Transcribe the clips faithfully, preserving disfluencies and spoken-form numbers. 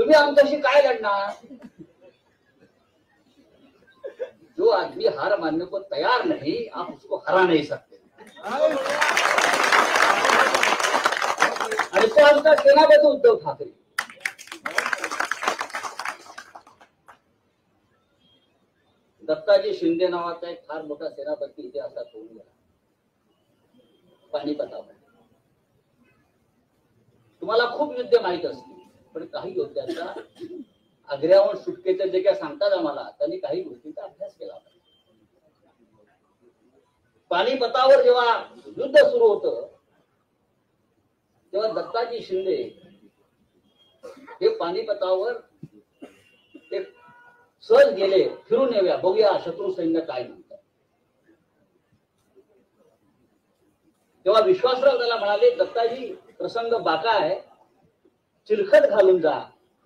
तुम्ही आमच्याशी काय लढणार? जो आदमी हार मानने को तैयार नहीं, आप उसको हरा नहीं सकते. आणि तो आमचा सेनापती उद्धव ठाकरे. दत्ताजी शिंदे नावाचा एक फार मोठा सेनापती इतिहासात होऊन गेला पानिपतावर. तुम्हाला खूप युद्ध माहित असतील, पण काही योद्ध्यांचा आग्र्याहून सुटकेचे जे काय सांगतात आम्हाला, त्यांनी काही गोष्टींचा अभ्यास केला होता. पानिपतावर जेव्हा युद्ध सुरू होतं तेव्हा दत्ताजी शिंदे हे पानिपतावर एक सहज गेले, फिरून येऊया, बघूया शत्रू सैन्य काय म्हणतात. तेव्हा विश्वासराव त्याला म्हणाले, दत्ताजी प्रसंग बाका आहे, चिलखत घालून जा.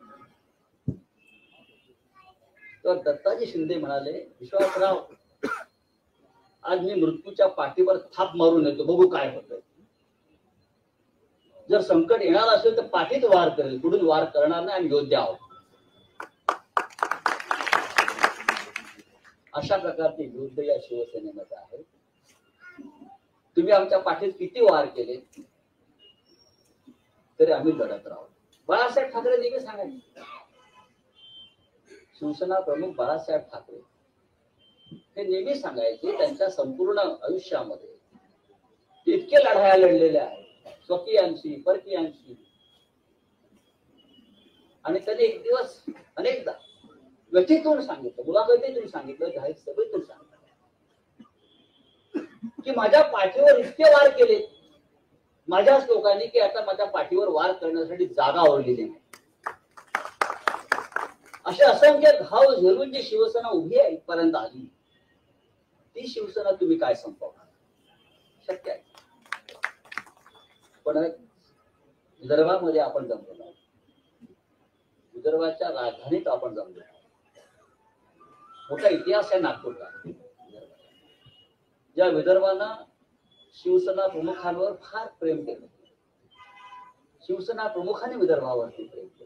तर दत्ताजी शिंदे म्हणाले, विश्वासराव आज मी मृत्यूच्या पाठीवर थाप मारून येतो, बघू काय होतं. जर संकट येणार असेल तर पाठीत वार करेल, पुढून वार करणार नाही, आम्ही योद्धे आहोत. अशा प्रकारचे युद्ध या शिवसेनेमध्ये आहे. तुम्ही आमच्या पाठीत किती वार केले तरी आम्ही लढत राहू. बाळासाहेब ठाकरे नेहमी सांगायचे, शिवसेना प्रमुख बाळासाहेब ठाकरे हे नेहमी सांगायचे, त्यांच्या संपूर्ण आयुष्यामध्ये इतके लढाया लढलेल्या आहेत, स्वकीयांशी परकीयांशी. आणि त्यांनी एक दिवस अनेकदा व्यथितून सांगितलं, मुलाखतीतून सांगितलं, जाहीर सभेतून सांगितलं की माझ्या पाठीवर इतके वार केले माझ्याच लोकांनी की आता माझ्या पाठीवर वार करण्यासाठी जागा ओढलेली नाही. असे असंख्य घाव झेलून जी शिवसेना उभी आहे इथपर्यंत आली, ती शिवसेना तुम्ही काय संपवणार? शक्य आहे. पण विदर्भामध्ये आपण जमलो नाही, विदर्भाच्या राजधानीत आपण जमलो. मोठा इतिहास आहे नागपूरला. ज्या विदर्भानं शिवसेना प्रमुखांवर फार प्रेम केलं, शिवसेना प्रमुखांनी विदर्भावरती प्रेम केलं.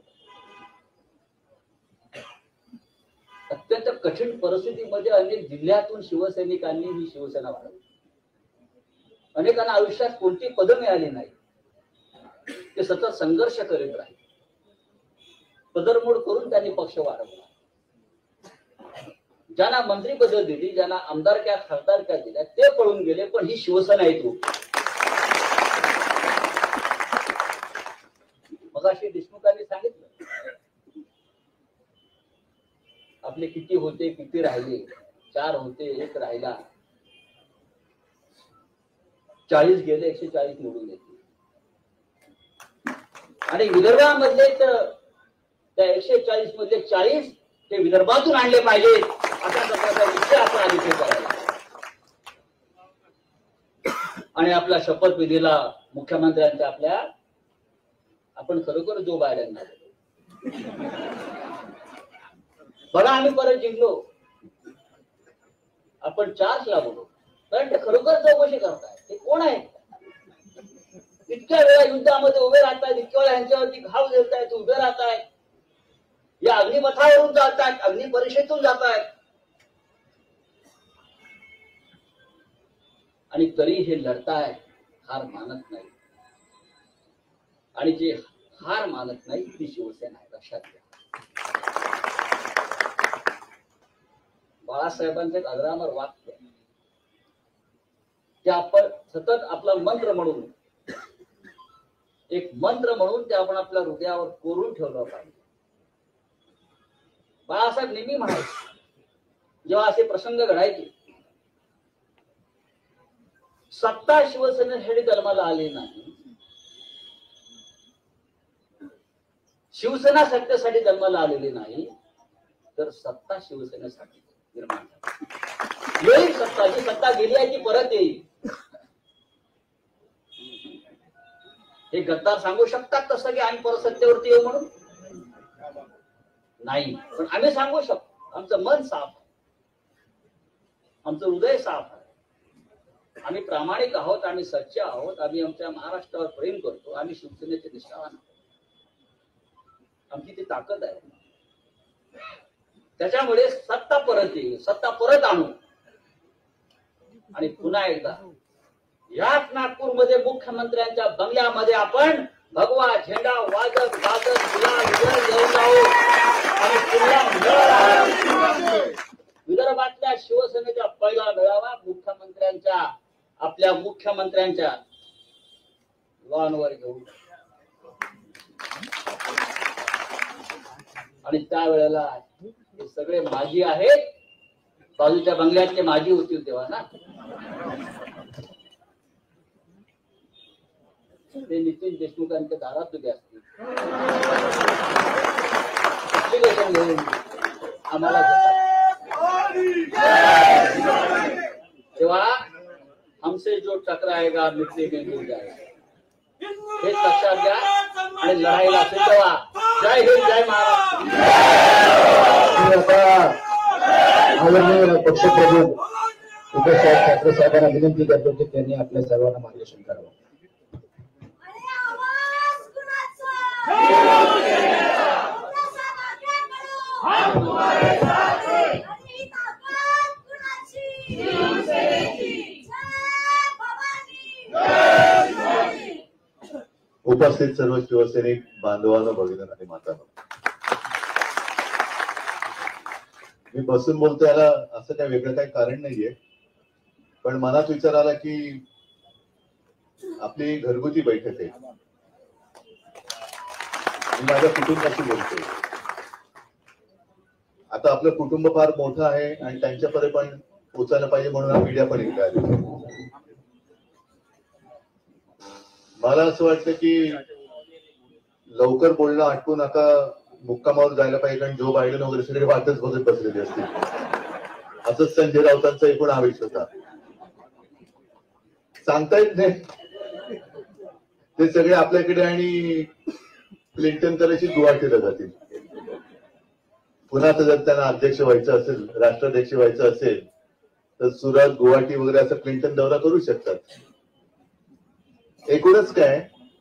अत्यंत कठीण परिस्थितीमध्ये अनेक जिल्ह्यातून शिवसैनिकांनी ही शिवसेना वाढवली. अनेकांना आयुष्यात कोणती पद मिळाली नाही, ते सतत संघर्ष करीत राहिले. पदरमोड करून त्यांनी पक्ष वाढवला. ज्यांना मंत्रीपद दिली, ज्यांना आमदारक्या खासदारक्या दिल्या, ते पळून गेले, पण ही शिवसेना येतो. मगाशी देशमुखांनी सांगितलं आपले किती होते किती राहिले, चार होते एक राहिला, चाळीस गेले, एकशे चाळीस निवडून येते. आणि विदर्भामधले तर त्या एकशे चाळीस मधले चाळीस ते विदर्भातून आणले पाहिजेत, अशा प्रकारचा विचार आपण आधी करायला. आणि आपल्या शपथविधीला मुख्यमंत्र्यांच्या आपल्या आपण खरोखर जो बायडेंना बघा, आम्ही परत जिंकलो, आपण चार्ज लागलो, कारण ते खरोखर चौकशी करताय. ते कोण आहे? इतक्या वेळा युद्धामध्ये उभे राहतायत, इतक्या वेळा यांच्यावरती घाव देतायत, उभे राहतायत, या अग्निपथावरून जातात, अग्निपरीक्षेतून जातात, आणि तरी हे लढताय, हार मानत नाही. आणि जे हार मानत नाही ती शिवसेना आहे, लक्षात घ्या. बाळासाहेबांचे एक अजरामर वाक्य, ते आपण सतत आपला मंत्र म्हणून, एक मंत्र म्हणून ते आपण आपल्या हृदयावर कोरून ठेवलं पाहिजे. बाळासाहेब नेहमी म्हणायचे, जेव्हा असे प्रसंग घडायचे, सत्ता शिवसेनेसाठी जन्माला आली नाही, शिवसेना सत्तेसाठी जन्माला आलेली नाही, तर सत्ता शिवसेनेसाठी निर्माण झाली. येईल सत्ता, जी सत्ता गेली आहे ती परत येईल. हे गद्दार सांगू शकतात तसं की आम्ही परत सत्तेवरती येऊ म्हणून? नाही, पण आम्ही सांगू शकतो. आमचं मन साफ आहे, आमचं हृदय साफ आहे, आम्ही प्रामाणिक आहोत, आम्ही सच्चे आहोत, आम्ही आमच्या महाराष्ट्रावर प्रेम करतो, आम्ही शिवसेनेचे निष्ठावान आहोत. आमची ती ताकद आहे. त्याच्यामुळे सत्ता परत येईल, सत्ता परत आणू आणि पुन्हा एकदा याच नागपूरमध्ये मुख्यमंत्र्यांच्या बंगल्यामध्ये आपण भगवा झेंडा वाजत गाजत गुलाल घेऊन जाऊ आणि पुन्हा विदर्भातल्या शिवसेनेचा पहिला मेळावा मुख्यमंत्र्यांच्या आपल्या मुख्यमंत्र्यांच्या लॉनवर घेऊन आणि त्यावेळेला हे सगळे माजी आहेत. बाजूच्या बंगल्यातले माजी होतील तेव्हा ना, ते नितीन देशमुखांच्या दारात उभे असतील आम्हाला तेव्हा हमसे जो टकराएगा मिट्टी में मिल जाएगा हे लक्षात घ्या आणि लढाईला सिद्ध व्हा. जय हिंद, जय महाराष्ट्र. आदरणीय पक्षप्रमुख उद्धवसाहेब ठाकरे साहेबांना विनंती करतो की त्यांनी आपल्या सर्वांना मार्गदर्शन करावं. उपस्थित सर्व शिवसैनिक बांधवांनो, भगिनींनो आणि मातांनो, मी बसून बोलतो याला असं काही वेगळं काही कारण नाहीये, पण मनात विचार आला की आपली घरगुती बैठक आहे. मी माझ्या कुटुंबाशी बोलतोय. आता आपलं कुटुंब फार मोठं आहे आणि त्यांच्याकडे पण पोचायला पाहिजे म्हणून हा मीडिया पण इकडे आले. मला असं वाटतं की लवकर बोलणं आटपून आता मुक्कामावर जायला पाहिजे, कारण जो बायडन वगैरे सगळे वाटच बघत बसलेले असतील. असंच संजय राऊतांचा एकूण आवेश होता. सांगता येत नाही, ते सगळे आपल्याकडे आणि क्लिंटन करायची गुवाहाटीला जातील. पुन्हा जर त्यांना अध्यक्ष व्हायचं असेल, राष्ट्राध्यक्ष व्हायचं असेल तर सुरत, गुवाहाटी वगैरे असं क्लिंटन दौरा करू शकतात. एकूणच काय,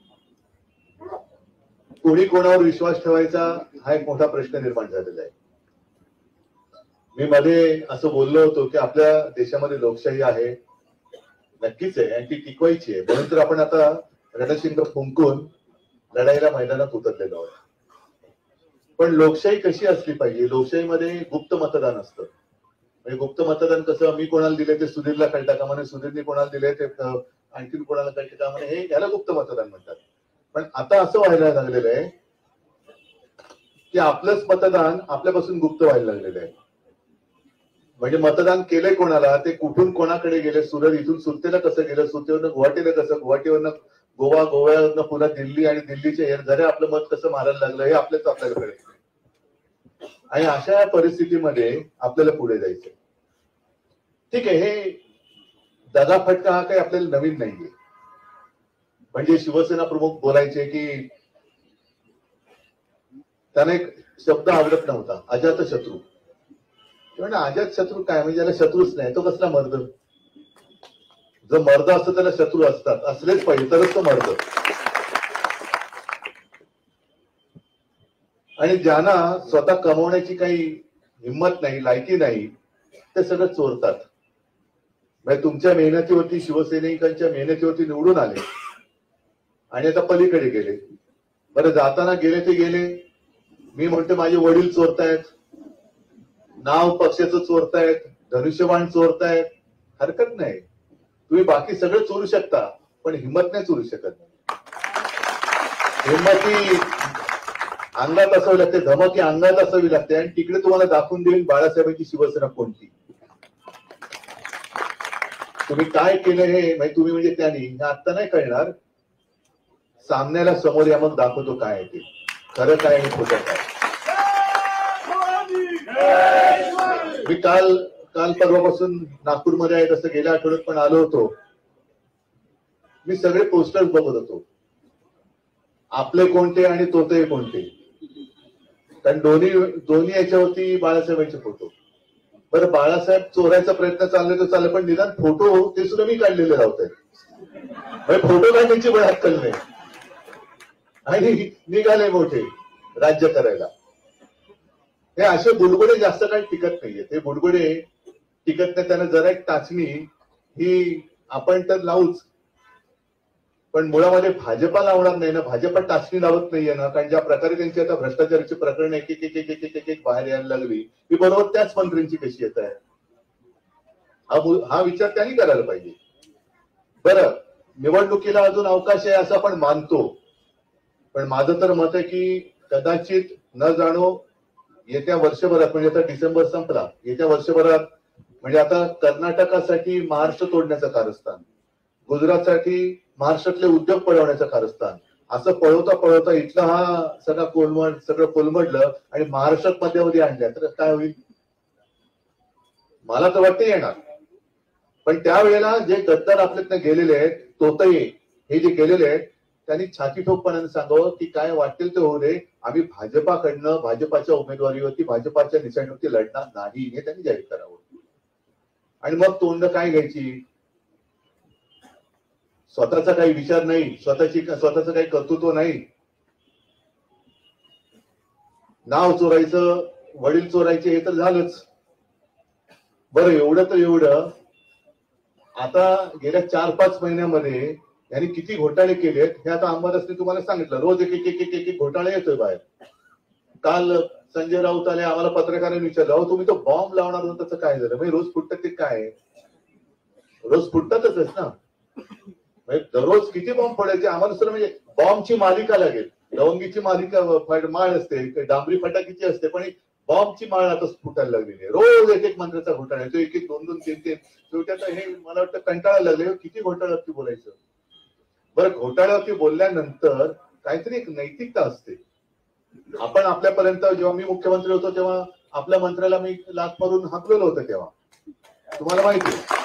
कोणी कोणावर विश्वास ठेवायचा हा एक मोठा प्रश्न निर्माण झालेला आहे. मी मध्ये असं बोललो होतो की आपल्या देशामध्ये लोकशाही आहे, नक्कीच आहे, आणि ती टिकवायची आहे. म्हणून तर आपण आता रणशिंग फुंकून लढाईला मैदानात उतरलेलो आहोत. पण लोकशाही कशी असली पाहिजे? लोकशाहीमध्ये गुप्त मतदान असतं. म्हणजे गुप्त मतदान कसं, मी कोणाला दिले ते सुधीरला कळता का म्हणे, सुधीरने कोणाला दिले ते आणखीन कोणाला कळते का म्हणे, हे याला गुप्त मतदान म्हणतात. पण आता असं व्हायला लागलेलं आहे की आपलंच मतदान आपल्यापासून गुप्त व्हायला लागलेलं आहे. म्हणजे मतदान केलंय कोणाला, ते कुठून कोणाकडे गेले, सुरत इथून सुरतेला कसं गेलं, सुरतेवरनं गुवाहाटीला कसं, गुवाहाटीवरनं गोवा, गोव्यावरनं पुन्हा दिल्ली आणि दिल्लीच्या एअरझाऱ्या आपलं मत कसं मारायला लागलं हे आपल्याच आपल्याला कळत. आणि अशा परिस्थितीमध्ये आपल्याला पुढे जायचंय. ठीक आहे, हे दगाफटका हा काही आपल्याला नवीन नाहीये. म्हणजे शिवसेना प्रमुख बोलायचे की त्यांना एक शब्द आवडत नव्हता, अजात शत्रू. म्हणजे अजात शत्रू काय, म्हणजे ज्याला शत्रूच नाही तो कसला मर्द? जो मर्द असतो त्याला शत्रू असतात, असलेच पाहिजे तरच तो मर्द. आणि ज्यांना स्वतः कमवण्याची काही हिंमत नाही, लायकी नाही, ते सगळं चोरतात. म्हणजे तुमच्या मेहनतीवरती, शिवसैनिकांच्या मेहनतीवरती निवडून आले आणि आता पलीकडे गेले. बरं, जाताना गेले ते गेले. मी म्हणतो माझे वडील चोरतायत, नाव पक्षाचं चोरतायत, धनुष्यबाण चोरतायत, हरकत नाही. तुम्ही बाकी सगळं चोरू शकता, पण हिंमत नाही चोरू शकत. हिंमती अंगात असावी लागते, धमकी अंगात असावी लागते, आणि तिकडे तुम्हाला दाखवून देईल बाळासाहेबांची शिवसेना कोणती. तुम्ही काय केलं हे म्हणजे तुम्ही म्हणजे त्यांनी हे आत्ता नाही कळणार. सामन्याला समोर या, मग दाखवतो काय आहे ते, खरं काय आणि खोटं काय. मी काल काल परवापासून नागपूरमध्ये आहे, तसं गेल्या आठवड्यात पण आलो होतो. मी सगळे पोस्टर्स बघत होतो, आपले कोणते आणि तोते कोणते. कारण दोन्ही दोन्ही याच्यावरती बाळासाहेबांचे फोटो. बरं, बाळासाहेब चोरायचा प्रयत्न चालले तर चालले, पण निदान फोटो ते सुद्धा मी काढलेले राहत आहेत. फोटो काढण्याची पण अक्कल नाही आणि निघाले मोठे. राज्य करायला. हे असे बुडबुडे जास्त काही टिकत नाहीये. हे बुडबुडे टिकत नाही. त्यांना जरा एक टाचणी ही आपण तर लावूच, पण मुळामध्ये भाजपा लावणार नाही ना. भाजपा टाचणी लावत नाहीये ना. कारण ज्या प्रकारे त्यांची आता भ्रष्टाचाराची प्रकरण एक एक एक एक एक एक एक बाहेर यायला लागली, ती बरोबर त्याच मंत्र्यांची कशी येत आहे. हा विचार त्यांनी करायला पाहिजे. बरं, निवडणुकीला अजून अवकाश आहे असं आपण मानतो, पण माझं तर मत आहे की कदाचित न जाणो येत्या वर्षभरात, म्हणजे आता डिसेंबर संपला, येत्या वर्षभरात म्हणजे आता कर्नाटकासाठी महाराष्ट्र तोडण्याचं कारस्थान, गुजरातसाठी महाराष्ट्रातले उद्योग पळवण्याचं कारस्थान, असं पळवता पळवता इथला हा सगळा कोलमड सगळं कोलमडलं आणि महाराष्ट्रात मध्यावधी आणल्या तर काय होईल. मला तर वाटतं येणार. पण त्यावेळेला जे गद्दार आपल्यातनं गेलेले आहेत, तोतये हे जे गेलेले आहेत, त्यांनी छाती ठोकपणाने सांगावं की काय वाटेल ते होऊ दे, आम्ही भाजपाकडनं भाजपाच्या उमेदवारीवरती भाजपाच्या निशाणीवरती लढणार नाही हे त्यांनी जाहीर करावं. आणि मग तोंड काय घ्यायची, स्वतःचा काही विचार नाही, स्वतःची स्वतःचं काही कर्तृत्व नाही, नाव चोरायचं, वडील चोरायचे हे तर झालंच. बरं, एवढं तर एवढं, आता गेल्या चार पाच महिन्यामध्ये यांनी किती घोटाळे केलेत हे आता अंबादासने तुम्हाला सांगितलं. रोज एक एक एक एक एक घोटाळे येतोय बाहेर. काल संजय राऊत आले, आम्हाला पत्रकारांनी विचारलं, अहो तुम्ही तो बॉम्ब लावणार होता त्याचं काय झालं. म्हणजे रोज फुटतात ते काय, रोज फुटतातच ना. म्हणजे दररोज किती बॉम्ब फोडायचे आम्हाला सर. म्हणजे बॉम्बची मालिका लागेल, लवंगीची मालिका माळ असते, डांबरी फटाकीची असते, पण बॉम्बची माळ आता फुटायला लागलेली आहे. रोज एक एक मंत्र्याचा घोटाळा येतो, एक एक दोन दोन तीन तीन. शेवटी हे मला वाटतं कंटाळायला लागले किती घोटाळ्यावरती बोलायचं. बरं, घोटाळ्यावरती बोलल्यानंतर काहीतरी एक नैतिकता असते. आपण आपल्यापर्यंत जेव्हा मी मुख्यमंत्री होतो तेव्हा आपल्या मंत्र्याला मी लाच मारून हाकलेलं होतं, तेव्हा तुम्हाला माहिती आहे.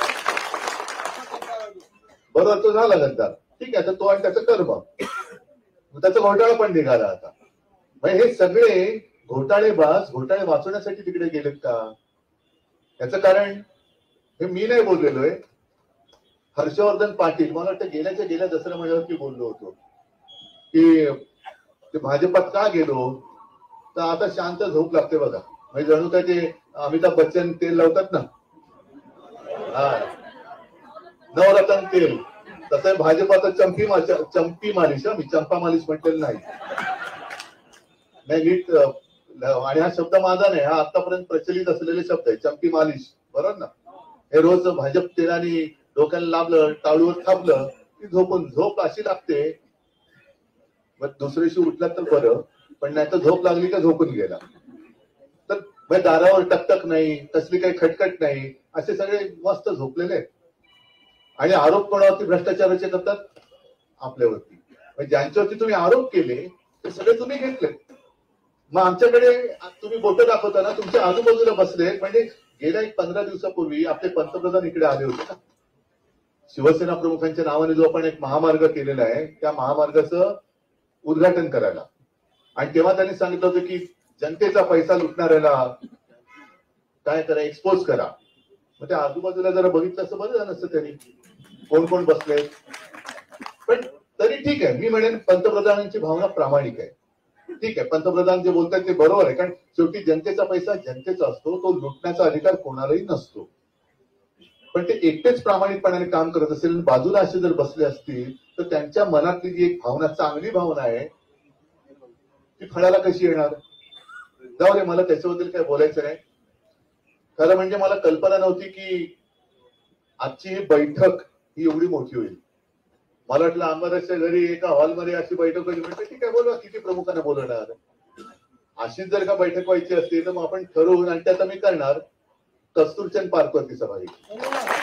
बरोबर, तो झाला गद्दार, ठीक आहे. तर तो आणि त्याचं कर्म, त्याचा घोटाळा पण निघाला आता. म्हणजे हे सगळे घोटाळेबाज घोटाळे वाचवण्यासाठी तिकडे गेलेत का. याचं कारण हे मी नाही बोललेलोय, हर्षवर्धन पाटील मला वाटतं गेल्याच्या गेल्या दसऱ्या महिन्यावरती बोललो होतो की ते भाजपात का गेलो, तर आता शांत झोप लागते बघा. म्हणजे जणू काय ते अमिताभ बच्चन तेल लावतात ना, हा नवरत्न तेल, तसं भाजपाचं चंपी चंपी मालिश. मी चंपा मालिश म्हटलेलं नाही, नाही नीट. आणि हा शब्द माझा नाही, हा आतापर्यंत प्रचलित असलेले शब्द आहे, चंपी मालिश, बरोबर ना. हे रोज भाजप तेलाने डोक्याला लाभलं, टाळूवर थापलं की झोपून झोप अशी लागते. मग दुसऱ्या दिवशी उठला तर बरं, पण नाही तर झोप लागली का झोपून गेला. तर दारावर टकटक नाही, कसली काही खटखट नाही, असे सगळे मस्त झोपलेले आहेत. आणि आरोप कोणावरती भ्रष्टाचाराचे करतात, आपल्यावरती. ज्यांच्यावरती तुम्ही आरोप केले ते सगळे तुम्ही घेतले. मग आमच्याकडे तुम्ही बोटं दाखवता ना, तुमच्या आजूबाजूला बसले. म्हणजे गेल्या एक पंधरा दिवसापूर्वी आपले पंतप्रधान इकडे आले होते ना, शिवसेना प्रमुखांच्या नावाने जो आपण एक महामार्ग केलेला आहे, त्या महामार्गाचं उद्घाटन करायला. आणि तेव्हा त्यांनी सांगितलं होतं की जनतेचा पैसा लुटणाऱ्याला काय करा, एक्सपोज करा. मग त्या आजूबाजूला जरा बघितलं असं बरं झालं असतं त्यांनी, कोण कोण बसले. पण तरी ठीक आहे, मी म्हणेन पंतप्रधानांची भावना प्रामाणिक आहे. ठीक आहे, पंतप्रधान जे बोलतात ते बरोबर आहे, कारण शेवटी जनतेचा पैसा जनतेचा असतो, तो लुटण्याचा अधिकार कोणालाही नसतो. पण ते एकटेच प्रामाणिकपणाने काम करत असेल, बाजूला असे जर बसले असतील तर त्यांच्या मनातली जी एक भावना, चांगली भावना आहे, ती फळाला कशी येणार. जाऊ दे, मला त्याच्याबद्दल काही बोलायचं नाही. खरं म्हणजे मला कल्पना नव्हती की आजची ही बैठक ही एवढी मोठी होईल. मला वाटलं अंबादासच्या घरी एका हॉलमध्ये अशी बैठक होईल, म्हणजे ठीक आहे बोलवा, किती प्रमुखांना बोलवणार. अशीच जर का बैठक व्हायची असते तर मग आपण ठरवून, आणि त्यात मी करणार कस्तुरचंद पार्कवरती सभा घेतली.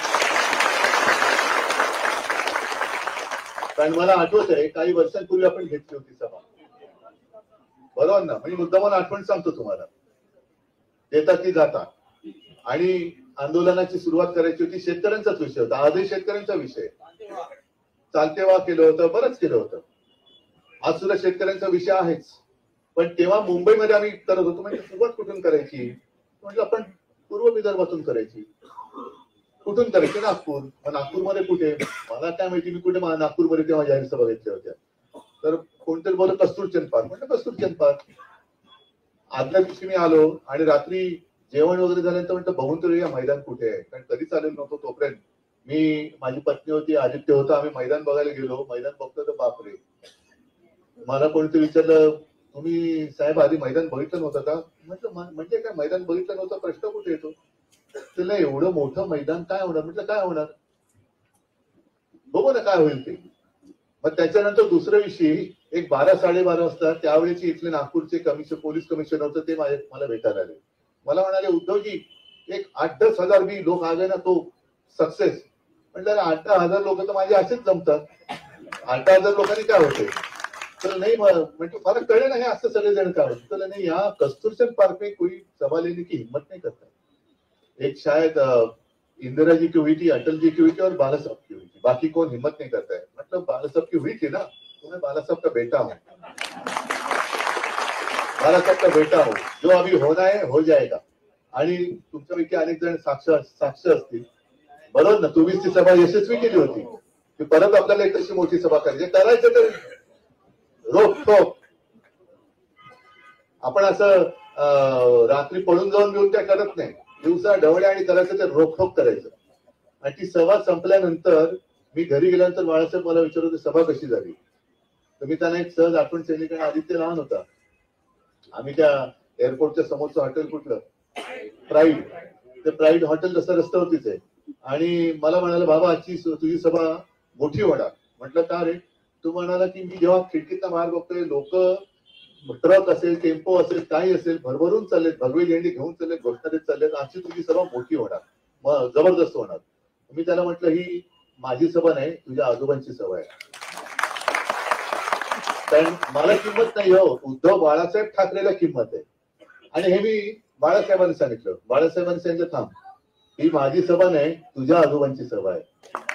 कारण मला आठवत आहे काही वर्षांपूर्वी आपण घेतली होती सभा, बरोबर ना. म्हणजे मुद्दामून आठवण सांगतो तुम्हाला, देता की जाता. आणि आंदोलनाची सुरुवात करायची होती, शेतकऱ्यांचाच विषय होता, आजही शेतकऱ्यांचा विषय. चालते वा केलं होतं, बरंच केलं होतं, आज सुद्धा शेतकऱ्यांचा विषय आहेच. पण तेव्हा मुंबईमध्ये आम्ही करत होतो. म्हणजे सुरुवात कुठून करायची, म्हणजे आपण पूर्व विदर्भातून करायची. कुठून करायची, नागपूर. नागपूरमध्ये कुठे, मला काय माहिती, मी कुठे नागपूरमध्ये तेव्हा जाहीर सभा घेतल्या होत्या. तर कोणतरी बोलत कस्तुरचंद पार्क, म्हटलं कस्तुरचंद पार्क. आदल्या दिवशी मी आलो आणि रात्री जेवण वगैरे झाल्यानंतर म्हटलं बघून तरी या मैदान कुठे आहे, कारण कधीच आलेलो नव्हतो. तोपर्यंत मी, माझी पत्नी होती, आदित्य होता, आम्ही मैदान बघायला गेलो. मैदान बघतो तर बापरे, मला कोणीतरी विचारलं तुम्ही साहेब आधी मैदान बघितलं नव्हतं का? म्हटलं म्हणजे काय मैदान बघितलं नव्हतं, प्रश्न कुठे येतो? त्याला एवढं मोठं मैदान काय होणार? म्हटलं काय होणार, बघू ना काय होईल ते. मग त्याच्यानंतर दुसऱ्या दिवशी एक बारा साडेबारा वाजता त्यावेळेची इथले नागपूरचे कमिशन पोलीस कमिशनर होते, ते माझ्या मला भेटायला आले. मला म्हणाले उद्धवजी एक आठ दस हजार बी लोक आ गए ना तो सक्सेस. म्हटलं आठ दहा हजार लोक तर माझे असेच जमतात, आठ दहा हजार लोकांनी काय होते? तर नाही म्हणजे मला कळलं नाही असं सगळेजण काय होते. तर नाही, या कस्तुरचंद पार्क में कोई सभा लेने की हिम्मत नहीं करता. एक शायद इंदिरा जी की हुई थी, अटल जी की हुई थी और बाला साहब की हुई थी, बाकी कौन हिम्मत नहीं करता है. मतलब बाला साहब की हुई थी ना, तो मैं बाला साहब का बेटा हूँ, बाला साहब का बेटा हूँ. जो अभी होना है हो जाएगा. आणि तुमच्यापैकी अनेक जण साक्ष साक्ष असतील, बरोबर ना. तुम्हीच ती सभा यशस्वी केली होती, की परत आपल्याला एक तशी मोठी सभा करायची. करायचं तर रोखोक. आपण असं रात्री पळून जाऊन घेऊन काय करत नाही, दिवसा ढवळे आणि करायचं ते रोखोक करायचं. आणि ती सभा संपल्यानंतर मी घरी गेल्यानंतर बाळासाहेब मला विचारत होते सभा कशी झाली. तर मी त्यांना एक सहज आठवण सांगितली, कारण आदित्य लहान होता. आम्ही त्या एअरपोर्टच्या समोरचं हॉटेल कुठलं, प्राईड, ते प्राईड हॉटेल तसं रस्त्यावरतीच आहे. आणि मला म्हणाला बाबा आजची तुझी सभा मोठी होणार. म्हटलं का रे? तू म्हणाला की मी जेव्हा खिडकीतला बाहेर बघतोय लोक ट्रक असेल, टेम्पो असेल, काही असेल, भरभरून चाललेत, भगवी झेंडी घेऊन चाललेत, घोषणा देत चाललेत, आजची तुझी सभा मोठी होणार, मग जबरदस्त होणार. मी त्याला म्हटलं ही माझी सभा नाही, तुझ्या आजोबांची सभा आहे. कारण मला किंमत नाही हो, उद्धव बाळासाहेब ठाकरेला किंमत आहे. आणि हे मी बाळासाहेबांनी सांगितलं. बाळासाहेबांनी सांगितलं थांब, ही माझी सभा नाही, तुझ्या आजोबांची सभा आहे.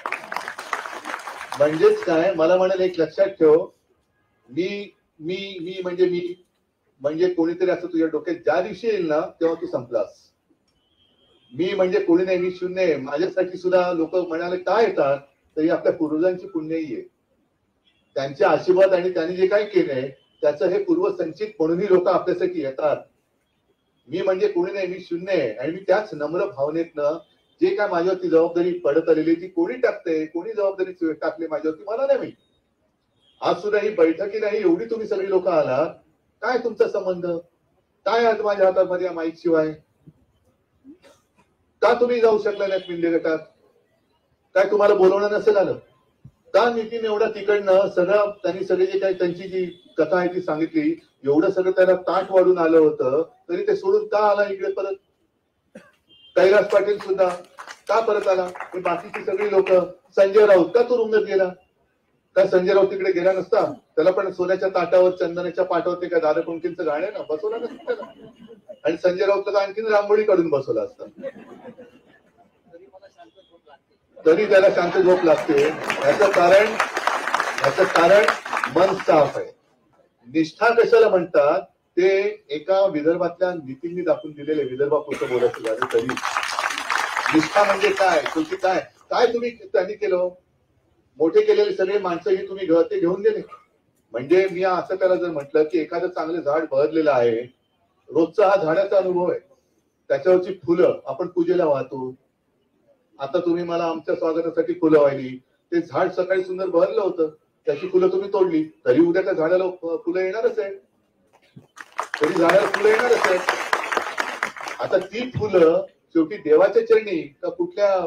म्हणजेच काय, मला म्हणाल एक लक्षात ठेव, मी मी मी म्हणजे मी म्हणजे कोणीतरी असं तुझ्या डोक्यात ज्या दिवशी येईल ना तेव्हा तू संपलास. मी म्हणजे कोणी नाही, मी शून्य आहे. माझ्यासाठी सुद्धा लोक म्हणाले काय येतात, तर ही आपल्या पूर्वजांची पुण्याई आहे. त्यांचे आशीर्वाद आणि त्यांनी जे काही केलंय त्याचं हे पूर्वसंचित म्हणूनही लोक आपल्यासाठी येतात. मी म्हणजे कोणी नाही, मी शून्य आहे. आणि मी त्याच नम्र भावनेतनं जे काय माझ्यावरती जबाबदारी पडत आलेली ती कोणी टाकते, कोणी जबाबदारी टाकली माझ्यावरती मला नाही माहिती. आज सुद्धा ही बैठकीलाही एवढी तुम्ही सगळी लोक आलात, काय तुमचा संबंध काय आज माझ्या हातामध्ये माईक शिवाय? का तुम्ही जाऊ शकला नाहीत मिंदे गटात? काय तुम्हाला बोलवणं नसेल आलं का? नितीन एवढा तिकडनं सगळं त्यांनी सगळे जे काही त्यांची जी कथा आहे ती सांगितली, एवढं सगळं त्याला ताट वाढून आलं होतं, तरी ते सोडून का आला इकडे परत? कैलास पाटील सुद्धा का परत आला? बाकीची सगळी लोक, संजय राऊत का तो रुंगत गेला? का संजय राऊत तिकडे गेला नसता? त्याला पण सोन्याच्या ताटावर चंदनाच्या पाटावरती काय दादा कुंकींचं गाणं ना बसवलं नसतं त्याला. आणि संजय राऊतला आणखीन रांगोळी काढून बसवला असता, तरी त्याला शांत झोप लागते. याचं कारण याचं कारण मन साफ आहे. निष्ठा कशाला म्हणतात ते एका विदर्भातल्या नितीननी दाखवून दिलेले, विदर्भापुरतं बोलायचं झालं तरी. निष्ठा म्हणजे काय, तुमची काय काय तुम्ही त्यांनी केलं? मोठे केलेले सगळे माणसं ही तुम्ही घर ते घेऊन गेले. म्हणजे मी असं त्याला जर म्हटलं की एखादं चांगलं झाड बहरलेलं आहे, रोजचा हा झाडाचा अनुभव आहे, त्याच्यावरची फुलं आपण पूजेला वाहतो. आता तुम्ही मला आमच्या स्वागतासाठी फुलं वाहिली, ते झाड सकाळी सुंदर बहरलं होतं, त्याची फुलं तुम्ही तोडली, तरी उद्या त्या झाडाला फुलं येणारच आहे, तरी झाडाला फुलं येणारच आहे. आता ती फुलं शेवटी देवाच्या चरणी का कुठल्या,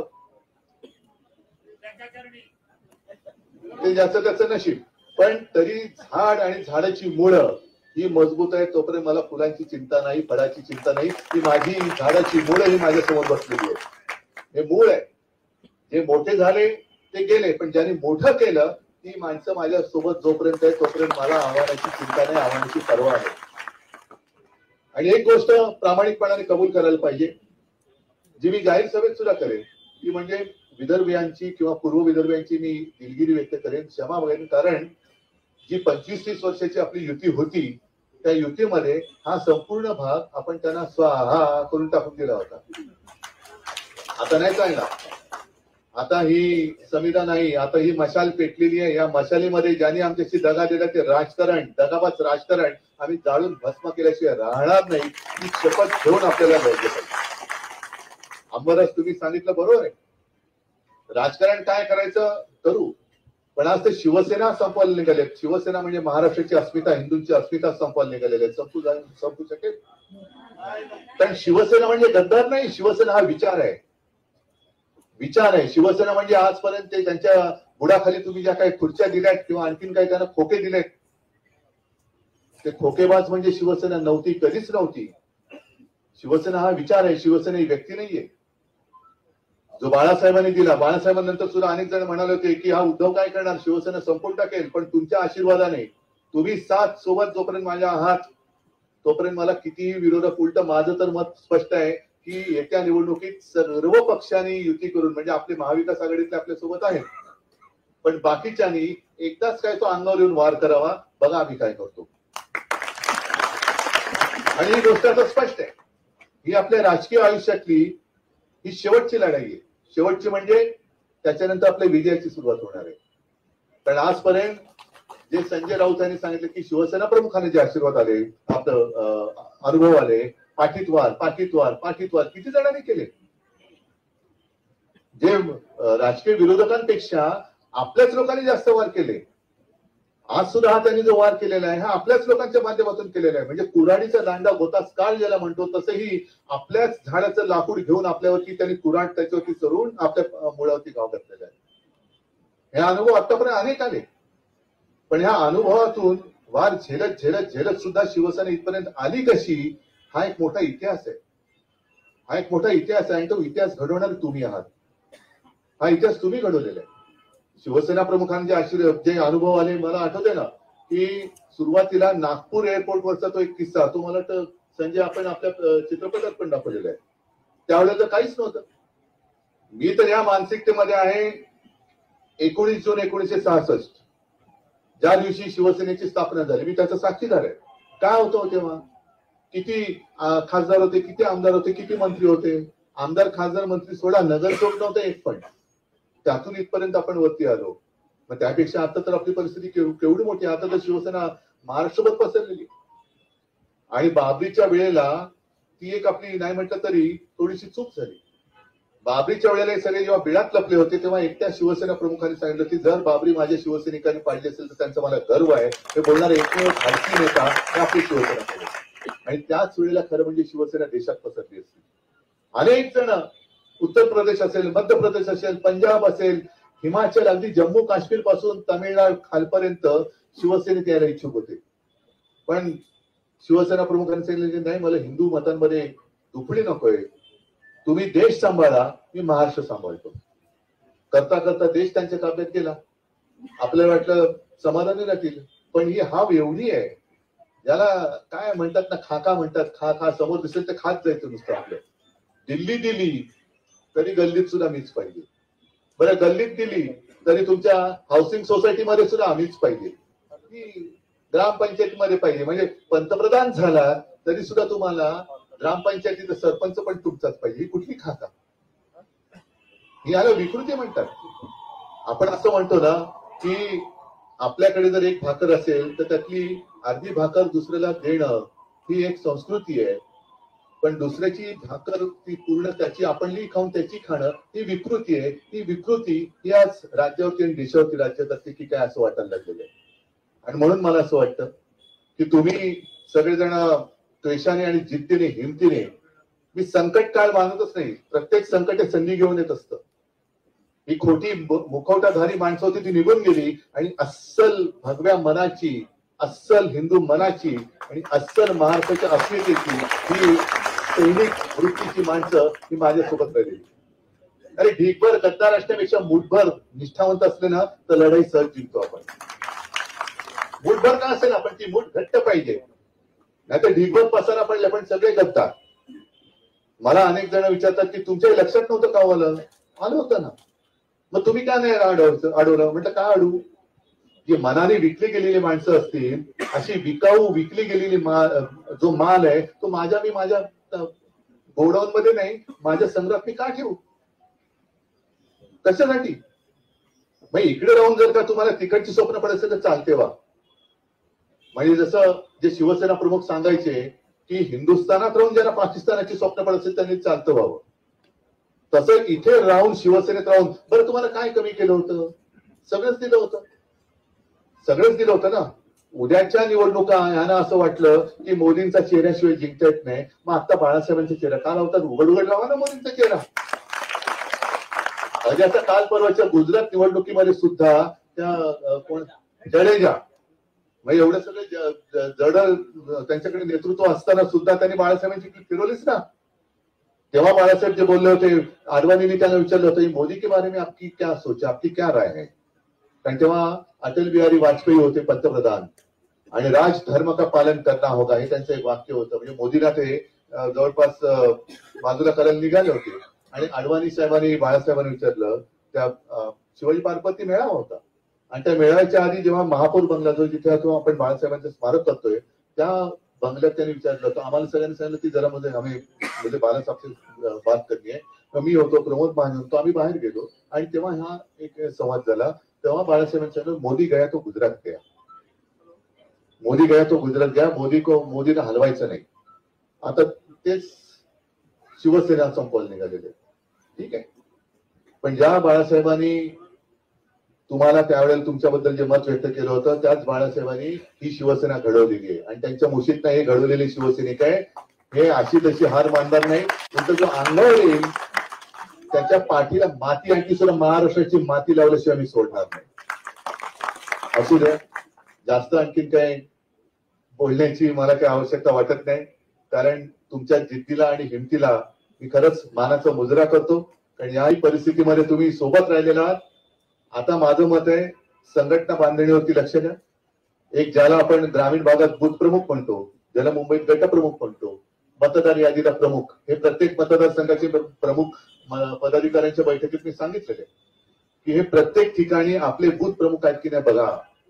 ते ज्याचं त्याचं नशीब, पण तरी झाड आणि झाडाची मुळं ही मजबूत आहे. तोपर्यंत मला फुलांची चिंता नाही, फळाची चिंता नाही. ती माझी झाडाची मुळं ही माझ्या समोर बसलेली आहे. हे मूळ आहे. जे मोठे झाले ते गेले, पण ज्यांनी मोठं केलं ती माणसं माझ्या सोबत जोपर्यंत आहे तोपर्यंत मला आव्हानाची चिंता नाही, आव्हानाची पर्वा आहे. आणि एक गोष्ट प्रामाणिकपणाने कबूल करायला पाहिजे, जी मी जाहीर सभेत सुद्धा करेन, ती म्हणजे विदर्भियांची किंवा पूर्व विदर्भियांची मी दिलगिरी व्यक्त करेन, क्षमा मागेन. कारण जी पंचवीस तीस वर्षाची आपली युती होती, त्या युतीमध्ये हा संपूर्ण भाग आपण त्यांना स्वाहा करून टाकून दिला होता. आता नाही चालणार. आता ही संविधान नाही, आता ही मशाल पेटलेली आहे. या मशालीमध्ये ज्यांनी आमच्याशी दगा दिला ते राजकारण, दगाबाज राजकारण आम्ही जाळून भस्म केल्याशिवाय राहणार नाही ही शपथ घेऊन आपल्याला द्यायची पाहिजे. अंबरच तुम्ही सांगितलं बरोबर आहे, राजकारण काय करायचं करू, पण आज ते शिवसेना संपवायला निघाले. शिवसेना म्हणजे महाराष्ट्राची अस्मिता, हिंदूंची अस्मिता संपवायला निघालेले. संपू जाईल संपू शकेल, पण शिवसेना म्हणजे गद्दार नाही. शिवसेना हा विचार आहे, विचार आहे. शिवसेना म्हणजे आजपर्यंत ते त्यांच्या बुडाखाली तुम्ही ज्या काही खुर्च्या दिल्यात किंवा आणखीन काही त्यांना खोके दिलेत, ते खोकेबाज म्हणजे शिवसेना नव्हती, कधीच नव्हती. शिवसेना हा विचार आहे, शिवसेना ही व्यक्ती नाहीये. जो बाळासाहेबांनी दिला, बाळासाहेबांनंतर सुद्धा अनेक जण म्हणाले होते की हा उद्धव काय करणार, शिवसेना संपून टाकेल, पण तुमच्या आशीर्वादाने तुम्ही साथ सोबत जोपर्यंत माझ्या आहात तोपर्यंत मला कितीही विरोधक, उलट माझं तर मत स्पष्ट आहे की येत्या निवडणुकीत सर्व पक्षांनी युती करून, म्हणजे आपले महाविकास आघाडीतले आपल्या सोबत आहेत, पण बाकीच्यांनी एकदाच काय तो अंगावर येऊन वार करावा, बघा आम्ही काय करतो. आणि ही गोष्ट आता स्पष्ट आहे, ही आपल्या राजकीय आयुष्यातली ही शेवटची लढाई आहे. शेवटची म्हणजे त्याच्यानंतर आपल्या विजयाची सुरुवात होणार आहे. कारण आजपर्यंत जे संजय राऊत यांनी सांगितलं की शिवसेना प्रमुखांनी जे आशीर्वाद आले, आपलं अनुभव आले, पाठीतवार पाठीतवार पाठीतवार किती जणांनी केले. जे राजकीय विरोधकांपेक्षा आपल्याच लोकांनी जास्त वार केले. आज सुद्धा हा त्यांनी जो वार केलेला आहे हा आपल्याच लोकांच्या माध्यमातून केलेला आहे. म्हणजे कुऱ्हाडीचा दांडा गोताच काळ ज्याला म्हणतो तसंही आपल्याच झाडाचं लाकूड घेऊन आपल्यावरती त्यांनी कुऱ्हाड त्याच्यावरती चढून आपल्या मुळावरती गाव घातलेला आहे. हे अनुभव आतापर्यंत अनेक आले, पण ह्या अनुभवातून वार झेलत झेलत झेलत सुद्धा शिवसेना इथपर्यंत आली कशी, हा एक मोठा इतिहास आहे. हा एक मोठा इतिहास आहे आणि तो इतिहास घडवणार तुम्ही आहात. हा इतिहास तुम्ही घडवलेला आहे. शिवसेना प्रमुखांचे आशीर्वाद, जे अनुभव आले, मला आठवते ना की सुरुवातीला नागपूर एअरपोर्टवरचा तो एक किस्सा, तो मला वाटतं संजय आपण आपल्या चित्रपटात पण दाखवलेला आहे. त्यावेळेला तर काहीच नव्हतं. मी तर या मानसिकतेमध्ये आहे एकोणीस जून एकोणीसशे सहासष्ट ज्या दिवशी शिवसेनेची स्थापना झाली, मी त्याचा साक्षीदार आहे. काय होतं तेव्हा, किती खासदार होते, किती आमदार होते, किती मंत्री होते. आमदार खासदार मंत्री सोडा, नगरसेवक नव्हतं एक पण. त्यातून इथपर्यंत आपण वरती आलो. मग त्यापेक्षा आता तर आपली परिस्थिती केवढी मोठी. आता तर शिवसेना महाराष्ट्रभर पसरलेली. आणि बाबरीच्या वेळेला ती एक आपली नाही म्हटलं तरी थोडीशी चूक झाली. बाबरीच्या वेळेला हे सगळे जेव्हा बिळात लपले होते तेव्हा एकट्या शिवसेना प्रमुखांनी सांगितलं की जर बाबरी माझ्या शिवसैनिकांनी पाडली असेल तर त्यांचा मला गर्व आहे. हे बोलणारे एकमेव भारतीय नेता हे आपली शिवसेना. आणि त्याच वेळेला खरं म्हणजे शिवसेना देशात पसरली असती. अनेक जण उत्तर प्रदेश असेल, मध्य प्रदेश असेल, पंजाब असेल, हिमाचल, अगदी जम्मू काश्मीर पासून तामिळनाडू खालपर्यंत शिवसेनेत यायला इच्छुक होते. पण शिवसेना प्रमुखांनी सांगितलं नाही, मला हिंदू मतांमध्ये दुफळी नकोय, तुम्ही देश सांभाळा, मी महाराष्ट्र सांभाळतो. करता करता देश त्यांच्या ताब्यात गेला. आपल्याला वाटलं समाधानी राहतील, पण ही हाव एवढी आहे, ज्याला काय म्हणतात ना, खाका म्हणतात. खा खा समोर दिसेल तर खात जायचं नुसतं. आपलं दिल्ली दिली तरी गल्लीत सुद्धा मीच पाहिजे. बरं, गल्लीत दिली तरी तुमच्या हाऊसिंग सोसायटीमध्ये सुद्धा आम्हीच पाहिजे, ग्रामपंचायतीमध्ये पाहिजे. म्हणजे पंतप्रधान झाला तरी सुद्धा तुम्हाला ग्रामपंचायतीचा सरपंच पण तुमचाच पाहिजे. ही कुठली खाता, ही याला विकृती म्हणतात. आपण असं म्हणतो ना की आपल्याकडे जर एक भाकर असेल तर त्यातली अर्धी भाकर दुसऱ्याला देणं ही एक संस्कृती आहे. पण दुसऱ्याची भाकर ती पूर्ण त्याची आपणही खाऊन त्याची खाणं ही विकृती आहे. ही विकृती ही आज राज्यावरती आणि देशावरती राज्यात असते की काय असं वाटायला लागलेलं आहे. आणि म्हणून मला असं वाटतं की तुम्ही सगळेजण द्वेषाने आणि जिद्दीने हिमतीने, मी संकट काळ मानतच नाही, प्रत्येक संकट हे संधी घेऊन येत असतं. ही खोटी मुखवटाधारी माणसं होती ती निघून गेली आणि अस्सल भगव्या मनाची, अस्सल हिंदू मनाची आणि अस्सल महाराष्ट्राच्या अस्मितेची ही सैनिक वृत्तीची माणसं ही माझ्यासोबत राहिलेली. अरे ढीकभर गद्दार असण्यापेक्षा मुठभर निष्ठावंत असले ना तर लढाई सहज जिंकतो आपण. मुठभर का असेल आपण ती मुठ घट्ट पाहिजे, नाही तर ढीकभर पसारा पडले पण सगळे गद्दार. मला अनेक जण विचारतात की तुमच्या लक्षात नव्हतं का आलं? आलं होतं ना, मग तुम्ही का नाही अडवलं अडवलं म्हटलं काय अडवू? जी मनाने विकली गेलेली माणसं असतील, अशी विकाऊ विकली गेलेली माल, जो माल आहे तो माझ्या मी माझ्या गोडाऊन मध्ये नाही, माझ्या संग्रहात मी का ठेवू? कशासाठी? मग इकडे राहून जर का तुम्हाला तिकडची स्वप्न पडत असेल तर चालते वा. म्हणजे जसं जे शिवसेना प्रमुख सांगायचे की हिंदुस्थानात राहून ज्यांना पाकिस्तानाची स्वप्न पडत असेल त्यांनी चालतं व्हावं, तसं इथे राहून शिवसेनेत राहून बरं तुम्हाला काय कमी केलं होतं? सगळंच दिलं होतं, सगळंच दिलं होतं ना. उद्याच्या निवडणुका यांना असं वाटलं की मोदींचा चेहऱ्याशिवाय जिंकता येत नाही, मग आता बाळासाहेबांचा चेहरा का लावतात? उघड उघड लावा ना मोदींचा चेहरा. अजयाचा काल परवाच्या गुजरात निवडणुकीमध्ये सुद्धा त्या कोण जडेजा म्हणजे एवढं सगळं जड त्यांच्याकडे नेतृत्व असताना सुद्धा त्यांनी बाळासाहेबांची फिरवलीच ना. तेव्हा बाळासाहेब जे बोलले होते, आडवाणींनी त्यांना विचारलं होतं मोदी के बारे में आपकी क्या सोच, आपकी क्या राय है? कारण तेव्हा अटल बिहारी वाजपेयी होते पंतप्रधान आणि राज धर्म का पालन करना होगा हे त्यांचं एक वाक्य होतं. म्हणजे मोदींना ते जवळपास बाजूला करायला निघाले होते आणि अडवाणी साहेबांनी बाळासाहेबांनी विचारलं. त्या शिवाजी पार्कवरती मेळावा होता आणि त्या मेळाव्याच्या आधी जेव्हा महापौर बंगला जो जिथे आपण बाळासाहेबांचं स्मारक करतोय त्या बंगल्यात त्यांनी विचारलं होतं. आम्हाला सगळ्यांनी सांगितलं की जरा मध्ये आम्ही म्हणजे बाळासाहेबची बात करली आहे. मी होतो, प्रमोद महाजन होतो, आम्ही बाहेर गेलो आणि तेव्हा हा एक संवाद झाला. तेव्हा बाळासाहेबांनी सांगितलं मोदी गया तो गुजरात गया, मोदी गया तो गुजरात गया, मोदी को मोदीला हलवायचं नाही. आता तेच शिवसेना संपवलं निघालेले, ठीक आहे. पण ज्या बाळासाहेबांनी तुम्हाला त्यावेळेला तुमच्याबद्दल जे मत व्यक्त केलं होतं त्याच बाळासाहेबांनी ही शिवसेना घडवलेली आहे आणि त्यांच्या मुशीत हे घडवलेली शिवसैनिक आहे. हे अशी तशी हार मानणार नाही. तुमचा जो अंगावर येईल त्याच्या पाठीला माती आणखी सुद्धा महाराष्ट्राची माती लावल्याशिवाय मी सोडणार नाही. असू द्या, जास्त आणखीन काय बोलण्याची मला काही आवश्यकता वाटत नाही, कारण तुमच्या जिद्दीला आणि हिमतीला मी खरंच मानाचा मुजरा करतो. कारण याही परिस्थितीमध्ये तुम्ही सोबत राहिलेला आहात. आता माझं मत आहे संघटना बांधणीवरती लक्ष द्या. एक ज्याला आपण ग्रामीण भागात बूथ प्रमुख म्हणतो, ज्याला मुंबईत गट प्रमुख म्हणतो, मतदार यादीला प्रमुख, हे प्रत्येक मतदारसंघाचे प्रमुख पदाधिकाऱ्यांच्या बैठकीत मी सांगितलेले की हे प्रत्येक ठिकाणी आपले बूथ प्रमुख आहेत की नाही बघा,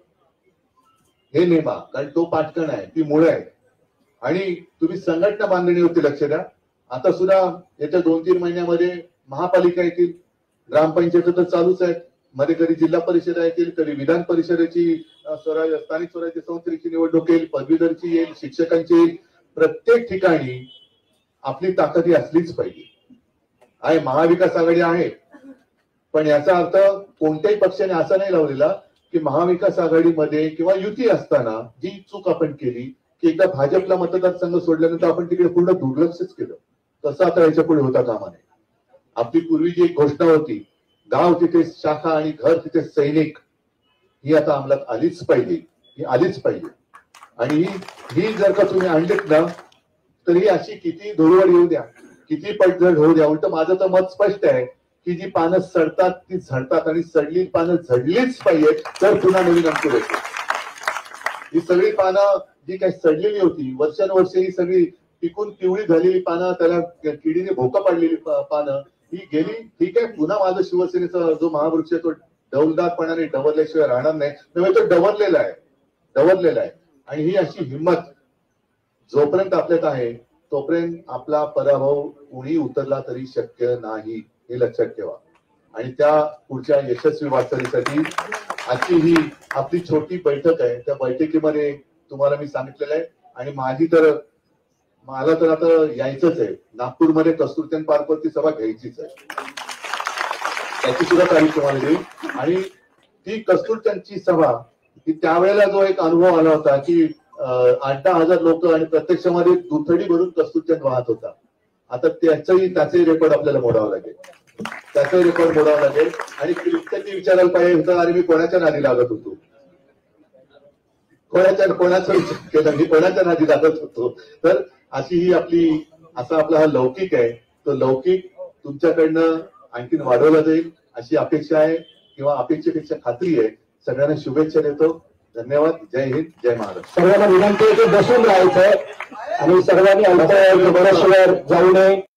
हे नेमा. कारण तो पाटकण आहे, ती मुळे आहे. आणि तुम्ही संघटना बांधणीवरती लक्ष द्या. आता सुद्धा येत्या दोन तीन महिन्यामध्ये महापालिका येतील, ग्रामपंचायत तर चालूच आहेत, मध्ये कधी जिल्हा परिषद येतील, कधी विधान परिषदेची स्वराज्य स्थानिक स्वराज्य संस्थेची निवडणूक येईल, पदवीधरची येईल, शिक्षकांची येईल. प्रत्येक ठिकाणी आपली ताकद ही असलीच पाहिजे. आहे महाविकास आघाडी आहे, पण याचा अर्थ कोणत्याही पक्षाने असा नाही लावलेला की महाविकास आघाडीमध्ये किंवा युती असताना जी चूक आपण केली की एकदा भाजपला मतदारसंघ सोडल्यानंतर आपण तिकडे पूर्ण दुर्लक्षच केलं, तसं आता याच्या पुढे होता कामा नये. आपली पूर्वी जी एक घोषणा होती, गाव तिथे शाखा आणि घर तिथे सैनिक, ही आता अंमलात आलीच पाहिजे, ही आलीच पाहिजे. आणि ही ही जर का तुम्ही आणलीत ना तर ही अशी किती धुळवड येऊ द्या, किती पडझड होऊ द्या, उलट माझं तर मत स्पष्ट आहे की जी पानं सडतात ती झडतात आणि सडली पानं झडलीच पाहिजे तर पुन्हा नवीन अंकुर येते. ही सगळी पानं जी काही सडलेली होती वर्षानुवर्ष, ही सगळी पिकून पिवळी झालेली पानं, त्याला किडीने भोका पाडलेली पानं ही गेली. ठीक आहे, पुन्हा माझं शिवसेनेचा जो महावृक्ष आहे तो डौलदारपणाने डवरल्याशिवाय राहणार नाही. नव्हे तो डवरलेला आहे, डवरलेला आहे. आणि ही अशी हिंमत जोपर्यंत आपल्यात आहे तोपर्यंत आपला पराभव कुणी उतरला तरी शक्य नाही, हे लक्षात ठेवा. आणि त्या पुढच्या यशस्वी वाटचालीसाठी आजची ही आपली छोटी बैठक आहे, त्या बैठकीमध्ये तुम्हाला मी सांगितलेलं आहे. आणि माझी तर मला तर आता यायचंच आहे, नागपूरमध्ये कस्तुरचंद पार्कवरती सभा घ्यायचीच आहे, त्याची सुद्धा तारीख तुम्हाला देईल. आणि ती कस्तुरचंदची सभा ही त्यावेळेला जो एक अनुभव आला होता की आठ दहा हजार लोक आणि प्रत्यक्षामध्ये दुथडी भरून कस्तुरचंद वाहत होता. आता त्याचंही त्याचंही रेकॉर्ड आपल्याला मोडावं लागेल, त्याचंही रेकॉर्ड मोडावं लागेल. आणि त्यांनी विचारायला पाहिजे होतं, अरे मी कोणाच्या नादी लागत होतो, कोणाच्या कोणाचा विचार केला, मी कोणाच्या नादी लागत होतो. तर अशी ही आपली असा आपला हा लौकिक आहे, तो लौकिक तुमच्याकडनं आणखीन वाढवला जाईल अशी अपेक्षा आहे, किंवा अपेक्षेपेक्षा खात्री आहे. सगळ्यांना शुभेच्छा देतो. धन्यवाद. जय हिंद, जय महाराष्ट्र. सर्वांना विनंती आहे की बसून राहायचंय आणि सर्वांनी जाऊ नये.